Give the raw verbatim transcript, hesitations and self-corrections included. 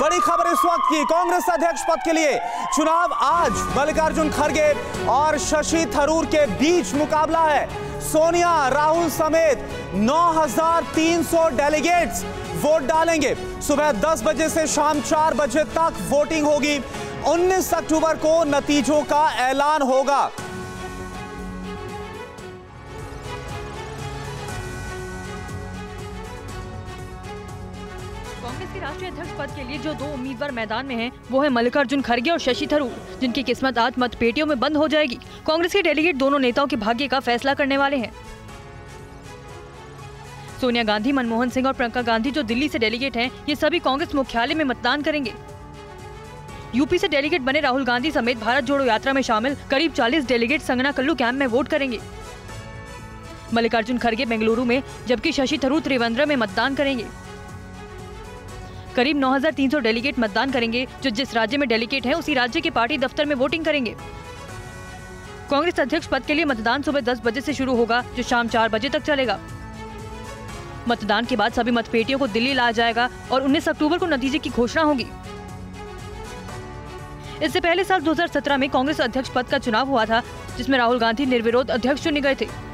बड़ी खबर इस वक्त की, कांग्रेस अध्यक्ष पद के लिए चुनाव आज। मल्लिकार्जुन खड़गे और शशि थरूर के बीच मुकाबला है। सोनिया राहुल समेत नौ हज़ार तीन सौ डेलीगेट्स वोट डालेंगे। सुबह दस बजे से शाम चार बजे तक वोटिंग होगी। उन्नीस अक्टूबर को नतीजों का ऐलान होगा। कांग्रेस के राष्ट्रीय अध्यक्ष पद के लिए जो दो उम्मीदवार मैदान में हैं, वो है मल्लिकार्जुन खड़गे और शशि थरूर, जिनकी किस्मत आज मतपेटियों में बंद हो जाएगी। कांग्रेस के डेलीगेट दोनों नेताओं के भाग्य का फैसला करने वाले हैं। सोनिया गांधी, मनमोहन सिंह और प्रियंका गांधी जो दिल्ली से डेलीगेट हैं, ये सभी कांग्रेस मुख्यालय में मतदान करेंगे। यूपी से डेलीगेट बने राहुल गांधी समेत भारत जोड़ो यात्रा में शामिल करीब चालीस डेलीगेट संगनाकल्लू कैंप में वोट करेंगे। मल्लिकार्जुन खड़गे बेंगलुरु में, जबकि शशि थरूर त्रिवेंद्रम में मतदान करेंगे। करीब नौ हज़ार तीन सौ डेलीगेट मतदान करेंगे, जो जिस राज्य में डेलीगेट हैं, उसी राज्य के पार्टी दफ्तर में वोटिंग करेंगे। कांग्रेस अध्यक्ष पद के लिए मतदान सुबह दस बजे से शुरू होगा, जो शाम चार बजे तक चलेगा। मतदान के बाद सभी मतपेटियों को दिल्ली लाया जाएगा और उन्नीस अक्टूबर को नतीजे की घोषणा होगी। इससे पहले साल दो हज़ार सत्रह में कांग्रेस अध्यक्ष पद का चुनाव हुआ था, जिसमें राहुल गांधी निर्विरोध अध्यक्ष चुने गए थे।